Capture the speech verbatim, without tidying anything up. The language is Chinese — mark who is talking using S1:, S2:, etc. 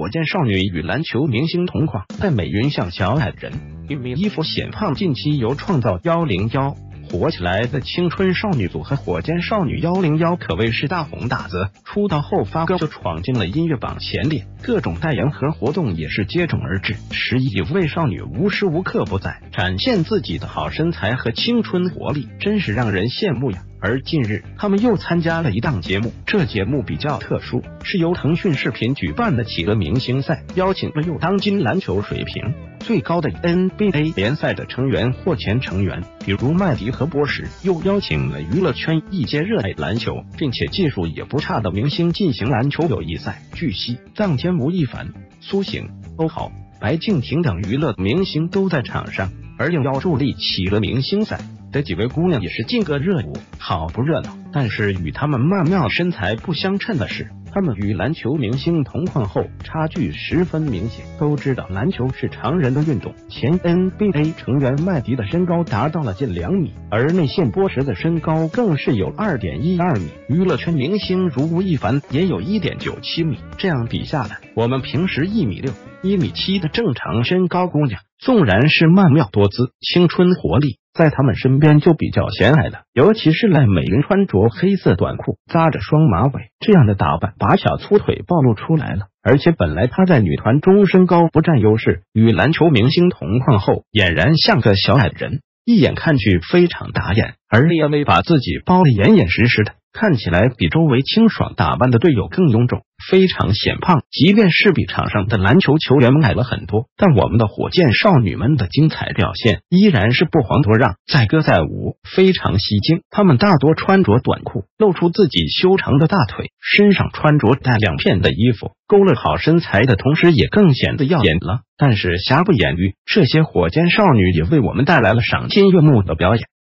S1: 火箭少女与篮球明星同框，在美云像小矮人，玉米衣服显胖。近期由创造一零一火起来的青春少女组合火箭少女一零一可谓是大红大紫，出道后发歌就闯进了音乐榜前列，各种代言和活动也是接踵而至。十一位少女无时无刻不在展现自己的好身材和青春活力，真是让人羡慕呀。而近日他们又参加了一档节目，这节目比较特殊，是由腾讯视频举办的企鹅明星赛，邀请了有当今篮球水平最高的 N B A 联赛的成员或前成员，比如麦迪和波什，又邀请了娱乐圈一些热爱篮球并且技术也不差的明星进行篮球友谊赛。据悉，当天吴亦凡、苏醒、欧豪、白敬亭等娱乐明星都在场上，而应邀助力企鹅明星赛的几位姑娘也是劲歌热舞，好不热闹。但是与她们曼妙身材不相称的是，她们与篮球明星同框后差距十分明显。都知道篮球是常人的运动，前 N B A 成员麦迪的身高达到了近两米，而内线波什的身高更是有 二点一二米，娱乐圈明星如吴亦凡也有 一点九七米。这样比下来，我们平时一米六、一米七的正常身高姑娘，纵然是曼妙多姿、青春活力，在他们身边就比较显矮的，尤其是赖美云穿着黑色短裤，扎着双马尾，这样的打扮把小粗腿暴露出来了。而且本来她在女团中身高不占优势，与篮球明星同框后，俨然像个小矮人，一眼看去非常打眼。而列维把自己包得严严实实的，看起来比周围清爽打扮的队友更臃肿，非常显胖。即便是比场上的篮球球员们矮了很多，但我们的火箭少女们的精彩表现依然是不遑多让，载歌载舞，非常吸睛。她们大多穿着短裤，露出自己修长的大腿，身上穿着带亮片的衣服，勾勒好身材的同时也更显得耀眼了。但是瑕不掩瑜，这些火箭少女也为我们带来了赏心悦目的表演。